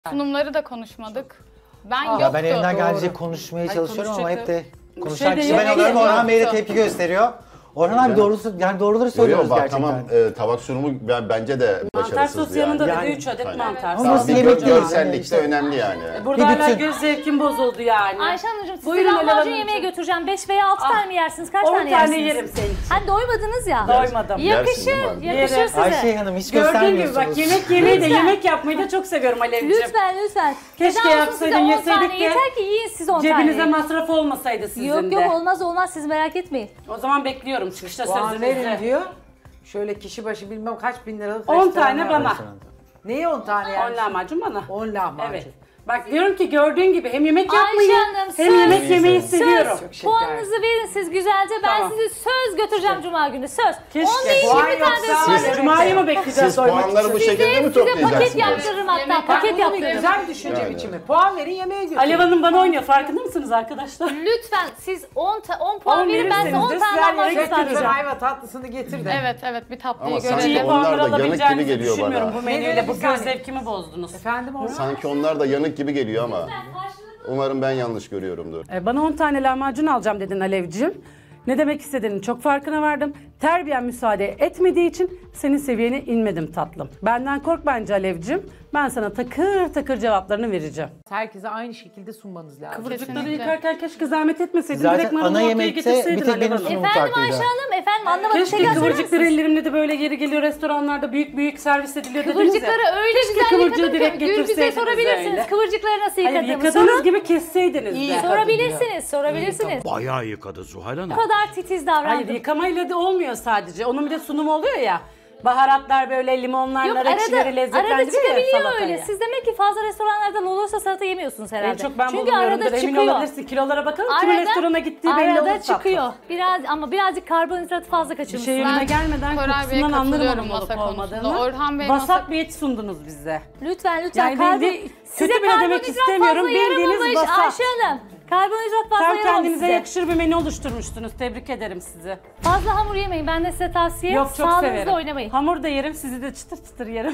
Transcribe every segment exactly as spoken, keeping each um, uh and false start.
Sunumları da konuşmadık. Ben Ya yoktu. ben elimden geldiğince Doğru. konuşmaya Ay, çalışıyorum ama hep de konuşacak- konuşan Şey de kişi ben yok, oluyorum. yok, Orhan Bey de yok. tepki gösteriyor. Orhan abi doğrusu yani doğruları Yok söylüyoruz yok bak gerçekten. tamam e, tabak sunumu ben, bence de Mantar başarısızdı sosu yanında yani. dedi Yani- üç adet Aynen. mantar. Ama Tamam, nasıl bir yemek gör- yiyor? görsellik de İşte- önemli yani. Burada Bir hala bütün- göz zevkim bozuldu yani. Ayşe Hanımcığım sizi Buyurun Alev lahmacun Hanımcığım. yemeğe götüreceğim. beş veya altı Ah, tane mi yersiniz? Kaç on tane tane yersiniz? yerim senin için. Hani doymadınız ya. Doymadım. Yakışır, Yersin, değil mi? yakışır Yerim. size. Ayşe Hanım hiç Gördüğün gibi göstermiyorsunuz. bak yemek yemeyi de Lütfen. yemek yapmayı da çok seviyorum Alevciğim. Lütfen lütfen. Keşke Neden olsun yapsaydın, size on yeseydik tane de yeter ki yiyin siz on Cebinize tane. masraf olmasaydı sizin Yok de. yok olmaz olmaz siz merak etmeyin. O zaman bekliyorum çıkışta Puan verin sözünüzü. diyor. Şöyle kişi başı bilmem kaç bin liralık on restoran tane var. bana. Neye on tane yani? on lahmacun bana. on lahmacun. Evet. Bak diyorum ki gördüğün gibi hem yemek Ayşe yapmayı Hanım, hem söz- yemek yemeyi seviyorum. Çok şeker. Puanınızı verin siz güzelce. Ben Tamam. sizi söz götüreceğim Cuma günü. Söz. Keşke. on değil Puan yirmi tane yoksa- de Siz- söz. Cuma'yı mı bekleyeceğiz Siz doymak puanları için? bu şekilde mi Size paket toplayacaksınız? yaptırırım hatta. Bak Paket bu da yaptırırım. güzel bir düşünce Yani. biçimi. Puan verin yemeğe götürün. Alev Hanım bana oynuyor farkında mısınız arkadaşlar? Lütfen siz on, on puan on verin ben size verirseniz on de tane sizler lahmacun yere Lütfen ısmarlayacağım. ayva tatlısını getir de. Evet evet bir tatlıyı Ama sanki görelim. İyi onlar puanlar da yanık gibi alabileceğinizi geliyor düşünmüyorum. bana. Bu menüyle Ne bu dedi? göz zevkimi bozdunuz. Efendim Orhan? Sanki onlar da yanık gibi geliyor ama umarım ben yanlış görüyorumdur. Ee, Bana on tane lahmacun alacağım dedin Alevciğim. Ne demek istediğinin çok farkına vardım. Terbiyen müsaade etmediği için senin seviyene inmedim tatlım. Benden kork bence Alevciğim. Ben sana takır takır cevaplarını vereceğim. Herkese aynı şekilde sunmanız lazım. Kıvırcıkları Kesinlikle. yıkarken keşke zahmet etmeseydin. Zaten Direkt marulu ana ortaya yemekte getirseydin bir tek Alev benim Hanım. sunumum Efendim farklıydı. Ayşe Hanım, efendim anlamadım. Keşke Tekrar söyler kıvırcıkları misiniz? ellerimle de böyle yeri geliyor restoranlarda büyük büyük servis ediliyor dediniz ya. Kıvırcıkları öyle Keşke güzel kıvırcığı yıkadım direkt ki Gülbüz'e getirseydiniz sorabilirsiniz. öyle. Kıvırcıkları nasıl Hayır yıkadığımı yıkadığınız sorun. gibi kesseydiniz İyi de. yıkadım. Sorabilirsiniz, sorabilirsiniz. Bayağı yıkadı Zuhal Hanım. Bu kadar titiz Hayır davrandım. yıkamayla da olmuyor sadece. Onun bir de sunumu oluyor ya. Baharatlar böyle limonlarla Yok ekşileri arada, arada lezzetlendiriyor ya çıkabiliyor salatayı. öyle. Siz demek ki fazla restoranlardan olursa salata yemiyorsunuz herhalde. En çok ben Çünkü bulmuyorumdur arada emin çıkıyor. olabilirsin. Kilolara bakalım kimin restorana gittiği belli olur Arada tatlım. çıkıyor. Biraz ama birazcık karbonhidratı fazla Bir kaçırmışsınız. şey önüme gelmeden Koray Bey'e kokusundan anlarım katılıyorum onun olup masa konusunda. olmadığını. Orhan Bey Vasat masa- bir et sundunuz bize. Lütfen lütfen. Yani karbon... bildiği- Size kötü bile demek karbonhidrat istemiyorum, fazla bildiğiniz yaramamış vasat. Ayşe Hanım. Karbonhidrat fazla Tam yaramamış kendinize size. yakışır bir menü oluşturmuştunuz. Tebrik ederim sizi. Fazla hamur yemeyin. Ben de size tavsiye. Yok çok Sağlığınızla severim. oynamayın. Hamur da yerim, sizi de çıtır çıtır yerim.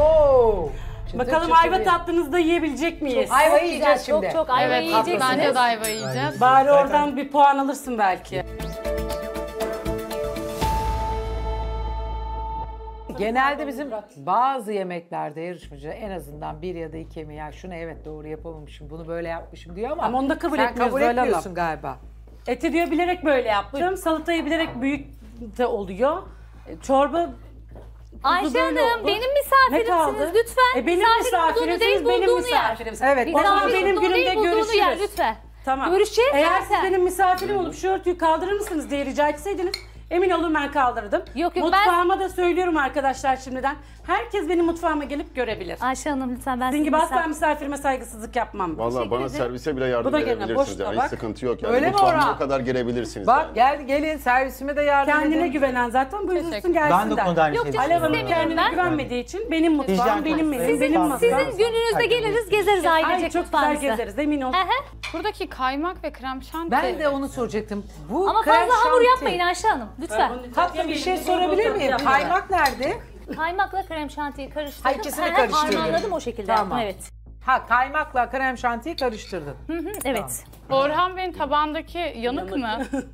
Oo. Çıtır Bakalım çıtır ayva ye. tatlınızda yiyebilecek miyiz? Ayvayı Çok yiyeceğiz güzel, çok şimdi. çok ayva Evet yiyeceksiniz. bence de ayva yiyeceğiz. Bari Zaten- oradan bir puan alırsın belki. Genelde bizim bazı yemeklerde yarışmacı en azından bir ya da iki yemeği ya şunu evet doğru yapamamışım bunu böyle yapmışım diyor ama, Ama onu da kabul sen etmiyoruz kabul Zuhal Hanım. etmiyorsun galiba. Eti diyor bilerek böyle yaptım. Salatayı bilerek büyük de oluyor. E, Çorba Ayşe böyle Hanım oldu. benim Ne kaldı? misafirimsiniz lütfen. E, benim Misafirim olduğunu misafirimsiniz, değil benim bulduğunu yer. misafirimsiniz. Evet, O zaman Misafirim benim olduğunu günümde değil bulduğunu yer görüşürüz. lütfen. Tamam. Görüşeceğiz Eğer zaten. siz benim misafirim olup şu örtüyü kaldırır mısınız diye rica etseydiniz emin olun ben kaldırdım. Yok, yok, Mutfağıma da söylüyorum arkadaşlar şimdiden. Herkes benim mutfağıma gelip görebilir. Ayşe Hanım lütfen ben Sizin sizin gibi asla misafir... misafirime saygısızlık yapmam. Vallahi bana servise bile yardım Bu da gene boş edebilirsiniz yani tabak. hiç sıkıntı yok yani. Öyle mi Mutfağıma Orhan? o kadar gelebilirsiniz Bak yani. gel gelin servisime de yardım Kendine edin. güvenen zaten buyursun Teşekkür gelsin Ben de der. konuda aynı Yok şeyi canım, Alev Hanım düşünüyorum. kendine Ben- güvenmediği için benim mutfağım, Diyeceğim. benim menüm, Sizin- benim masam. Sizin gününüzde geliriz gezeriz ailecek Ay çok güzel mutfağınızı. gezeriz emin ol. Hı hı. Buradaki kaymak ve krem şanti. Ben de onu soracaktım. Bu Ama krem fazla hamur şanti. yapmayın Ayşe Hanım lütfen. Tatlım bir şey sorabilir miyim? Kaymak nerede? Kaymakla krem şantiyi karıştırdım. Ha, ikisini Hı hı, karıştırdın. Harmanladım o şekilde Tamam. yaptım evet. Ha kaymakla krem şantiyi karıştırdın. Hı hı, evet. Orhan Bey'in tabağındaki yanık mı?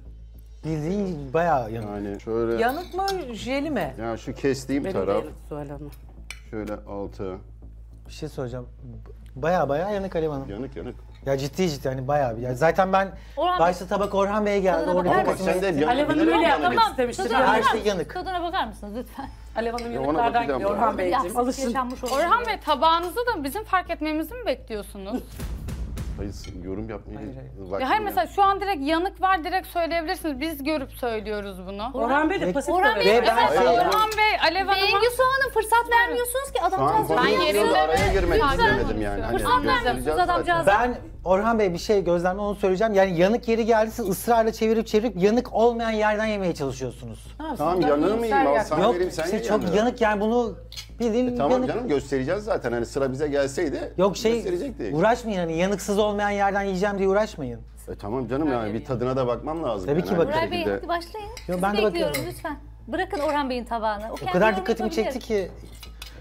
Bildiğin bayağı yanık. Yani şöyle Yanık mı jeli mi? ya şu kestiğim Benim taraf değil Zuhal Hanım. şöyle altı Bir şey soracağım. Bayağı bayağı yanık Alev Hanım. yanık yanık. Ya ciddi ciddi hani bayağı bir. Yani zaten ben Orhan Bey- başta tabak Orhan Bey'e geldi. Tadına Orada bakar Ama bak dikkatimi sen de çekti. Alev Hanım yanık öyle yani. yapmak Tamam. istemiştir. Tadına Her bakar şey mısınız? yanık. Tadına bakar mısınız lütfen? Alev Hanım Ya ona yanıklardan bakacağım gidiyor ben. Orhan Beyciğim. Yapsız Alışın. yaşanmış olsun. Orhan Bey tabağınızı da bizim fark etmemizi mi bekliyorsunuz? Hayır yorum yapmayı Hayır, hayır. vaktim Ya hayır yok. mesela şu an direkt yanık var direkt söyleyebilirsiniz. Biz görüp söylüyoruz bunu. Orhan Bey de pasif Orhan kalır. Bey- Ve ben Mesela şey, Orhan Bey, Alev Hanım'a Bengüsü Hanım fırsat vermiyorsunuz ki Şu an adamcağız. konu Ben yok, yerinde araya mi? girmek Lütfen. istemedim yani. Hani Fırsat vermiyorsunuz göstereceğiz zaten. adamcağıza. ben Orhan Bey bir şey gözlemle onu söyleyeceğim. Yani yanık yeri geldi siz ısrarla çevirip çevirip yanık olmayan yerden yemeye çalışıyorsunuz. Tamam yanığı mıyım? Al sana Yok vereyim sen işte ye çok yanığı. yanık yani bunu bildiğin E tamam yanık. canım göstereceğiz zaten hani sıra bize gelseydi Yok şey gösterecektik. uğraşmayın hani yanıksız olmayan yerden yiyeceğim diye uğraşmayın. E tamam canım yani bir tadına da bakmam lazım. Tabii yani. ki Aynı bakarım. Orhan Bey şekilde. hadi başlayın. Yo, Sizi ben de bekliyorum bakıyorum. lütfen. Bırakın Orhan Bey'in tabağını. O kendi kadar yorum dikkatimi yapabilir. çekti ki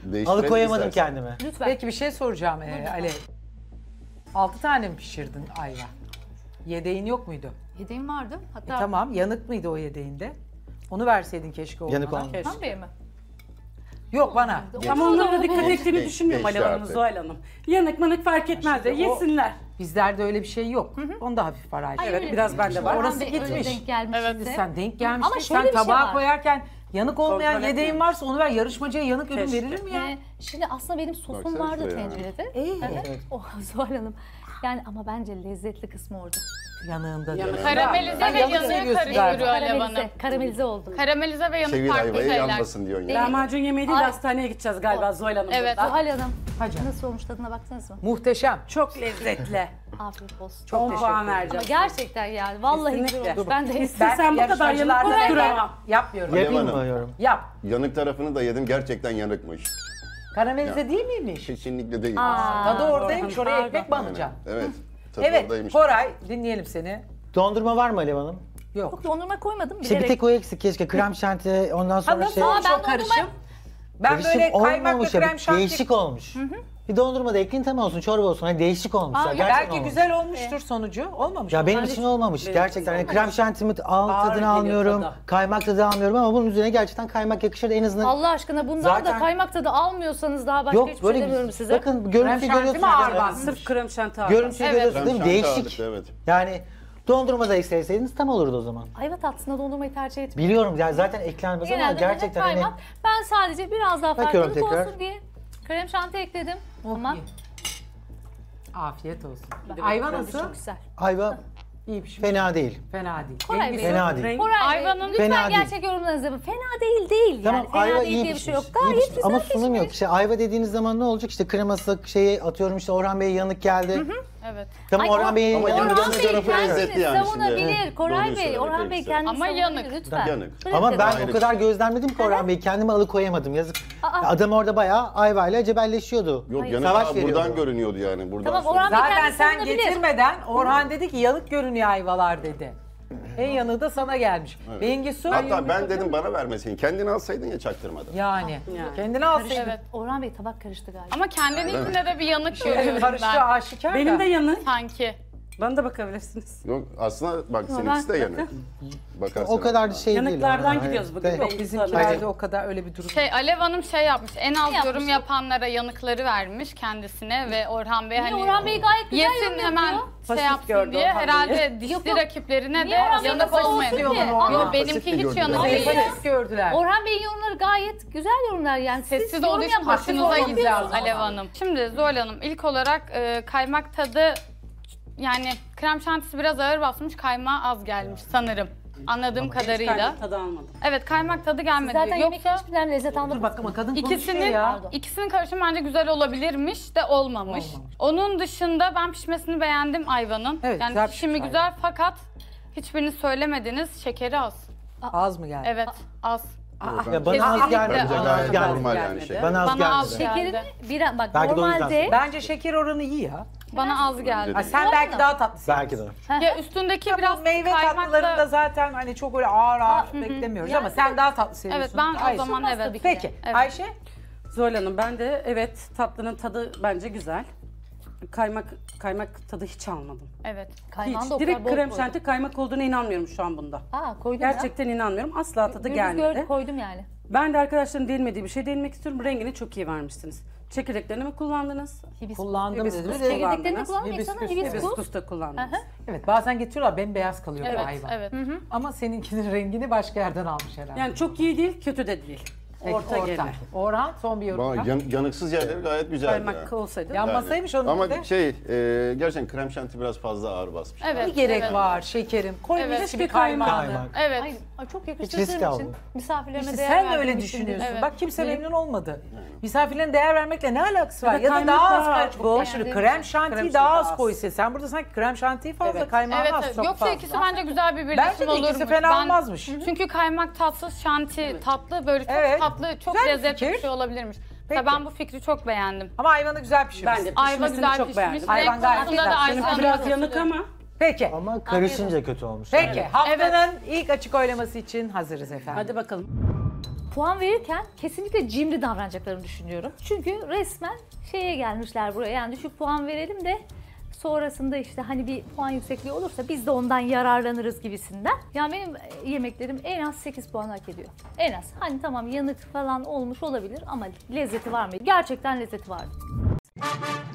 Değiştirelim Alıkoyamadım istersen. kendimi. Lütfen. Peki bir şey soracağım ee, Alev. Altı tane mi pişirdin ayva? Yedeğin yok muydu? Yedeğim vardı. E, Hatta tamam, yanık mıydı o yedeğinde? Onu verseydin keşke oğluna. Yanık olmuş. Tam Bey mi? Yok bana. Ama onlara da dikkat Genç- ettiğini genç- düşünmüyorum gençler Alev Hanım, artık. Zuhal Hanım. Yanık manık fark etmez de İşte o- yesinler. Bizlerde öyle bir şey yok. Onda hafif var Ayşe. Ay, Evet, öyle biraz değil. bende var. Orası Orhan Bey öyle gitmiş. denk gelmiş Evet, size. Sen denk gelmişsin. Ama şöyle Sen bir şey tabağa var. koyarken yanık olmayan Kontrol yedeğin etmiyorum. varsa onu ver. Yarışmacıya yanık ürün Keşke. verilir mi ya? Ee, şimdi aslında benim sosum Baksana vardı şuraya. tencerede. İyi. Evet. Oh Zuhal Hanım. Yani ama bence lezzetli kısmı orada. Yanığında. Yanık. Karamelize Sen ve yanık yanığı seviyorsun karıştırıyor Alev Hanım. Karamelize, karamelize oldu. Karamelize ve yanık Çevir farklı ayvayı şeyler. yanmasın diyorsun yani. Lahmacun yemeği değil de Ay. hastaneye gideceğiz galiba Zuhal Hanım Evet. burada. Zuhal Hanım Hacı. nasıl olmuş, tadına baktınız mı? Muhteşem. Çok lezzetli. Afiyet olsun. Çok on teşekkür puan ederim. Ama vereceğim. gerçekten yani vallahi güzel Kesinlikle. olmuş. Ben de İstesem bu kadar yanık yarışmacılardan duramam. Yapmıyorum. Yapayım Hanım. mı yorum? Yap. Yanık tarafını da yedim, gerçekten yanıkmış. Karamelize değil miymiş? Kesinlikle değil. Tadı oradaymış. Oraya Pardon. ekmek banacağım. Evet. Tadı Evet. oradaymış. Koray dinleyelim seni. Dondurma var mı Alev Hanım? Yok. Çok dondurma koymadım. İşte bir bilerek. tek o eksik keşke. Krem şanti ondan Ha, sonra nasıl şey... olmuş Aa, ben o karışım? dondurma- Ben Karışım böyle kaymakla olmamış ya, krem bir şanti... değişik olmuş. Bir dondurma da ekleyin tam olsun, çorba olsun. Hani değişik olmuş. Aa, ya, ya gerçekten Belki olmuş. güzel olmuştur sonucu. Olmamış Ya mı? benim Bence için olmamış gerçekten. Hani krem şantimi al, Ağır tadını geliyor almıyorum, tadı. kaymak tadı almıyorum ama bunun üzerine gerçekten kaymak yakışır en azından. Allah aşkına bundan Zaten- da kaymak tadı almıyorsanız daha başka Yok hiçbir böyle şey demiyorum size. bakın görüntü Krem şanti mi görüyorsunuz. ağır değil mi? bas? Sırf krem şanti ağır. Görüntü Evet. görüyorsunuz değil mi? Krem şanti Değişik. ağırlıklı, evet. Yani dondurma da ekleseydiniz tam olurdu o zaman. Ayva tatlısına dondurmayı tercih etmiyorum. Biliyorum yani zaten eklenmez ama Genelde gerçekten hep hani kaymak. Ben sadece biraz daha Bakıyorum farklılık tekrar. olsun diye krem şanti ekledim. Ama iyi. Afiyet olsun. Ayva nasıl? çok güzel. ayva İyi pişmiş. fena değil. Fena değil. Koray Rengi Bey. Fena değil. Renk- Koray Bey, Ayvanın- lütfen Fena değil. gerçek yorumlarınızı yapın. Fena değil değil Tamam yani. Fena ayva değil iyi diye bir pişmiş. şey yok. iyi Gayet pişmiş. güzel Ama sunum pişmiş. yok. İşte ayva dediğiniz zaman ne olacak? İşte kreması şeyi atıyorum işte Orhan Bey'e yanık geldi. Evet. Tamam Ay, Orhan o- Bey'e Ama yanık yanık Orhan geldi. Bey tarafı kendini lezzetli yani savunabilir. şimdi. Koray Doğruyu Bey, söylemek Orhan Bey gerekirse. kendini Ama savunabilir yanık. lütfen. Yanık. Şöyle Ama ben yapalım. o kadar gözlemledim ki Orhan Bey kendimi alıkoyamadım yazık. Aa. Adam orada bayağı ayvayla cebelleşiyordu. Yok Hayır. yanık Savaş daha veriyordu. buradan görünüyordu yani. Buradan Tamam, sonra. Orhan Bey Zaten kendini sen savunabilir. getirmeden Orhan dedi ki yanık görünüyor ayvalar dedi. En yanığı da sana gelmiş. Bengisu Hatta ben dedim bana vermesin. Kendini alsaydın ya çaktırmadan. yani. Yani. Kendini alsaydın. Evet. Orhan Bey tabak karıştı galiba. Ama kendinin içinde de bir yanık görüyorum Karıştı ben. aşikar da. Benim de yanık. Sanki. Bana da bakabilirsiniz. Yok aslında bak Ama seninkisi de ben- yanık. Bakarsın. O kadar da şey değil. Yanıklardan Orhan. gidiyoruz Hani- bugün. Evet. Yok, Bizimkilerde Hadi. o kadar öyle bir durum. Şey Alev Hanım şey yapmış. En az yapmış? yorum yapanlara yanıkları vermiş kendisine ve Orhan Bey Niye hani Orhan Bey gayet güzel yorum yesin yapıyor. hemen şey Pasif yapsın gördü diye Orhan herhalde dişli Yok, yok. rakiplerine de Niye Orhan Bey yanık pasif olmayın. diyorlar Yok Orhan? benimki Pasif hiç gördüler. yanık Seni değil. pasif gördüler. Orhan Bey'in yorumları gayet güzel yorumlar yani. Siz Sessiz yorum olduğu için yapın. hoşunuza Yorum gidiyor yapıyorsunuz. Alev Hanım. Şimdi Zuhal Hanım ilk olarak e, kaymak tadı yani krem şantisi biraz ağır basmış, kaymağı az gelmiş sanırım. Anladığım kadarıyla. Kaymak tadı almadım. Evet kaymak tadı gelmedi. Zaten yemek Yoksa hiçbir lezzet Dur almadım. bak ama kadın konuşuyor ikisinin ya. ikisinin karışımı bence güzel olabilirmiş de olmamış. Onun dışında ben pişmesini beğendim ayvanın. Evet, yani güzel pişimi pişmiş güzel fakat hiçbirini söylemediniz. Şekeri az. Az mı geldi? Evet, az. Ya bana az Kesinlikle geldi. Bence az. Bana az gayet geldi. normal yani Gelmedi. şey. Bana az Bana az geldi. geldi. Şekerini bir bak Belki de o yüzden normalde Bence şeker oranı iyi ya. Bana az geldi. Ha, sen belki daha tatlısın. Belki de. Ya üstündeki biraz Meyve tatlılarında kaymakla... zaten hani çok öyle ağır ağır beklemiyoruz Yani ama sen daha tatlı seviyorsun. Evet ben Ayşe. o zaman Olmaz evet. tabii ki. Peki Evet. Ayşe? Zuhal Hanım ben de evet tatlının tadı bence güzel. Kaymak kaymak tadı hiç almadım. Evet. kaymağını Hiç. da o Direkt kadar bol krem koydum. şanti kaymak olduğuna inanmıyorum şu an bunda. Aa koydum ya. Gerçekten inanmıyorum. Asla tadı Gündüz gelmedi. gördüm, koydum yani. Ben de arkadaşların değinmediği bir şey değinmek istiyorum. Rengini çok iyi vermişsiniz. Çekirdeklerini mi kullandınız? Hibiskus. Kullandım Hibiskus dedi. kullandım. Çekirdeklerini kullanmayın sana Hibiskus. hibiskus. Hibiskus da kullandınız. Hı hı. Evet bazen getiriyorlar bembeyaz kalıyor bu Evet, ayva. evet. Ama seninkinin rengini başka yerden almış herhalde. Yani çok iyi değil, kötü de değil. Peki, Orta gene. Orhan son bir yorum. Bana yap. yan, yanıksız yerleri gayet güzeldi. Kaymak yani. olsaydı. Yanmasaymış onun Ama bir de. şey, e, gerçekten krem şanti biraz fazla ağır basmış. Evet. Ne gerek evet. var şekerim? Koy Evet. mis gibi Keşke kaymağı. kaymağını. Kaymak. Evet. Ay, ay çok risk yakıştırdığım için aldım. misafirlerime İşte değer sen de verdiğim öyle için düşünüyorsun. Evet. Bak kimse Benim- memnun olmadı. Misafirlerin değer vermekle ne alakası var? Ya da Ya da kaymak daha az daha kay- az bol. Aşırı Beğendiğim krem için. şantiyi Krem daha şanti az az. koysa. Sen burada sanki krem şantiyi fazla Evet. kaymağı Evet, az evet. çok Yoksa fazla. ikisi bence güzel bir birleşim Bence de ikisi olurmuş. fena Ben- olmazmış. Çünkü kaymak tatsız, şanti tatlı böyle çok Evet. tatlı, çok Güzel bir lezzetli fikir. bir şey olabilirmiş. Peki. Mesela ben bu fikri çok beğendim. Ama hayvanı güzel pişirmiş. Ben de Ayva pişmesini güzel çok pişmiş. beğendim. Hayvan Renk gayet konusunda güzel. da Ayşe Benimki Hanım'a biraz yanık katılıyorum. ama. Peki. Ama karışınca kötü olmuş. Peki haftanın ilk açık oylaması için hazırız efendim. Hadi bakalım. puan verirken kesinlikle cimri davranacaklarını düşünüyorum. Çünkü resmen şeye gelmişler buraya, yani düşük puan verelim de sonrasında işte hani bir puan yüksekliği olursa biz de ondan yararlanırız gibisinden. Yani benim yemeklerim en az sekiz puan hak ediyor. En az. Hani tamam yanık falan olmuş olabilir ama lezzeti var mı? Gerçekten lezzeti vardı.